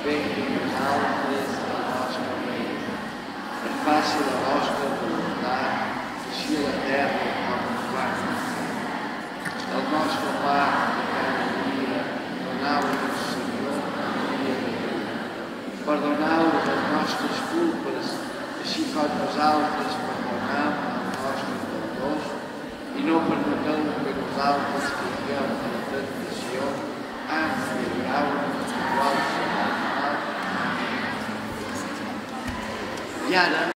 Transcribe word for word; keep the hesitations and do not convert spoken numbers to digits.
venga nosaltres el nostre reina, que faci la vostra voluntat, així a la terra com en plana. El nostre pa de cada dia, donau-nos, Senyor, cada dia de dia. Perdoneu les nostres culpes, així com nosaltres perdonem als nostres deutors, i no permeteu que nosaltres caiguem en la tentació, ans lliureu-nos de qualsevol mal. I ara